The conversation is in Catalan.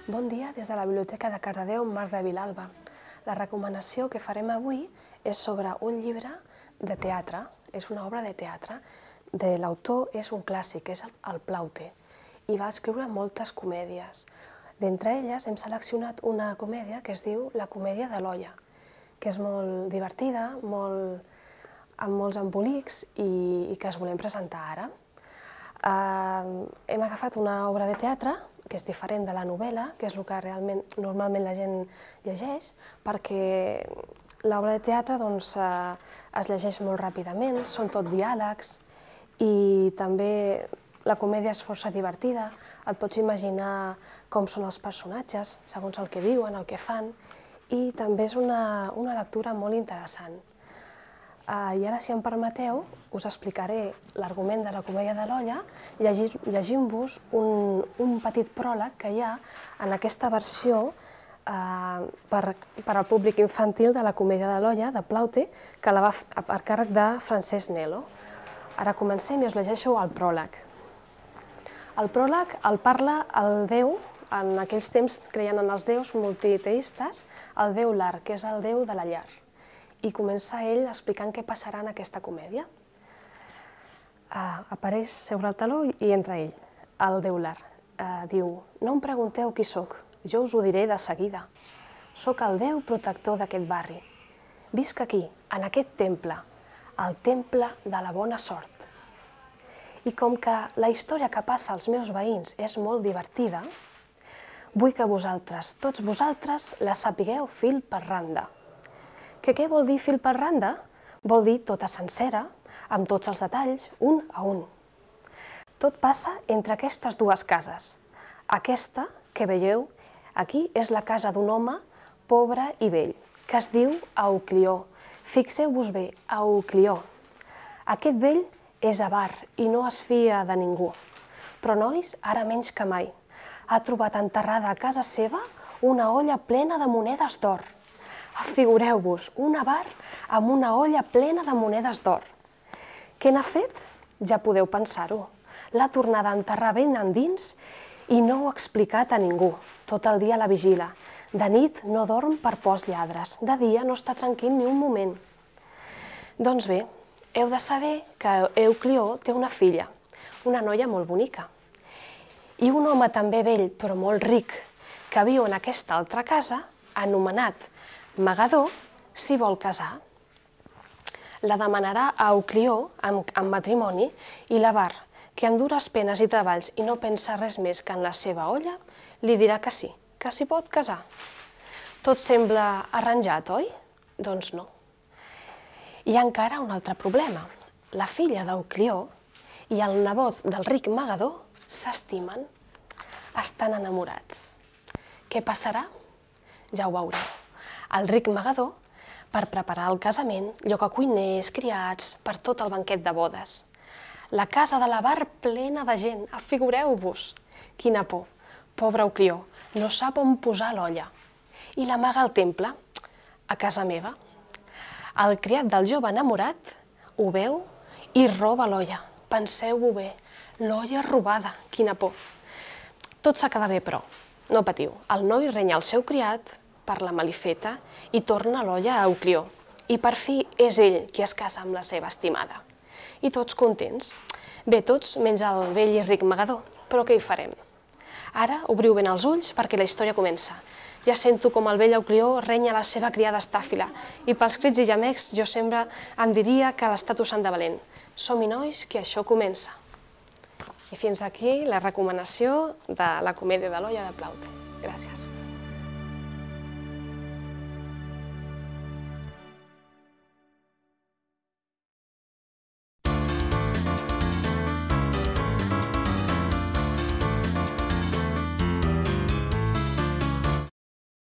Bon dia des de la Biblioteca de Cardedeu, Marc de Vilalba. La recomanació que farem avui és sobre un llibre de teatre, és una obra de teatre. L'autor és un clàssic, és el Plaute, i va escriure moltes comèdies. D'entre elles hem seleccionat una comèdia que es diu La comèdia de l'olla, que és molt divertida, amb molts embolics i que us volem presentar ara. Hem agafat una obra de teatre que és diferent de la novel·la, que és el que normalment la gent llegeix, perquè l'obra de teatre es llegeix molt ràpidament, són tot diàlegs, i també la comèdia és força divertida, et pots imaginar com són els personatges, segons el que diuen, el que fan, i també és una lectura molt interessant. I ara, si em permeteu, us explicaré l'argument de la comèdia de l'olla llegint-vos un petit pròleg que hi ha en aquesta versió per al públic infantil de la comèdia de l'olla, de Plaute, que la va fer per càrrec de Francesc Nelo. Ara comencem i us llegeixo el pròleg. El pròleg el parla el déu, en aquells temps creien en els déus multiteistes, el déu Lar, que és el déu de la llar. I comença ell explicant què passarà en aquesta comèdia. Apareix sobre el taló i entra ell, el déu Lar. Diu: no em pregunteu qui sóc, jo us ho diré de seguida. Sóc el déu protector d'aquest barri. Visc aquí, en aquest temple, el temple de la bona sort. I com que la història que passa als meus veïns és molt divertida, vull que vosaltres, tots vosaltres, la sapigueu fil per randa. Què vol dir fil per randa? Vol dir tota sencera, amb tots els detalls, un a un. Tot passa entre aquestes dues cases. Aquesta, que veieu, aquí és la casa d'un home pobre i vell, que es diu Euclió. Fixeu-vos bé, Euclió. Aquest vell és avar i no es fia de ningú. Però, nois, ara menys que mai, ha trobat enterrada a casa seva una olla plena de monedes d'or. Figureu-vos, un avar amb una olla plena de monedes d'or. Què n'ha fet? Ja podeu pensar-ho. L'ha tornada a enterrar ben endins i no ho ha explicat a ningú. Tot el dia la vigila. De nit no dorm per por als lladres. De dia no està tranquil ni un moment. Doncs bé, heu de saber que Euclió té una filla, una noia molt bonica. I un home també vell, però molt ric, que viu en aquesta altra casa, anomenat Magadó, s'hi vol casar. La demanarà a Euclió en matrimoni i l'avar, que amb dures penes i treballs i no pensa res més que en la seva olla, li dirà que sí, que s'hi pot casar. Tot sembla arranjat, oi? Doncs no. Hi ha encara un altre problema. La filla d'Euclió i el nebot del ric Magadó s'estimen, estan enamorats. Què passarà? Ja ho veureu. El ric Magadó, per preparar el casament, lloga cuiners, criats, per tot el banquet de bodes. La casa de l'avar plena de gent, figureu-vos! Quina por! Pobre Euclió, no sap on posar l'olla. I l'amaga al temple, a casa meva. El criat del jove enamorat ho veu i roba l'olla. Penseu-ho bé, l'olla robada, quina por! Tot s'acaba bé, però, no patiu. El noi renya el seu criat per la malifeta i torna l'olla a Euclió. I per fi és ell qui es casa amb la seva estimada. I tots contents. Bé, tots menys el vell i ric Magadó, però què hi farem? Ara obriu ben els ulls perquè la història comença. Ja sento com el vell Euclió renya la seva criada Estàfila i pels crits i gemecs jo sempre em diria que l'estat us en de valent. Som-hi, nois, que això comença. I fins aquí la recomanació de la comèdia de l'olla de Plaute. Gràcies.